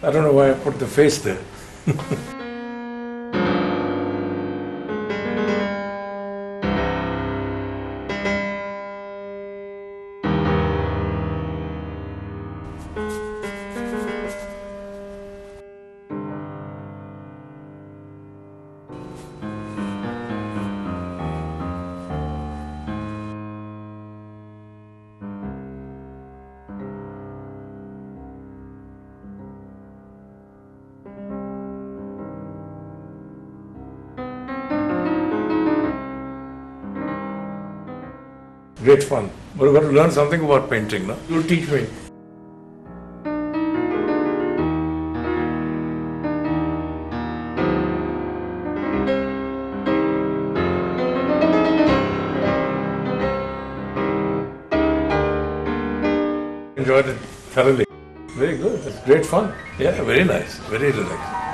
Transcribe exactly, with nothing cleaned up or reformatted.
I don't know why I put the face there. Great fun. But we've got to learn something about painting, no? You'll teach me. Enjoyed it thoroughly. Very good. It's great fun. Yeah, very nice. Very relaxing.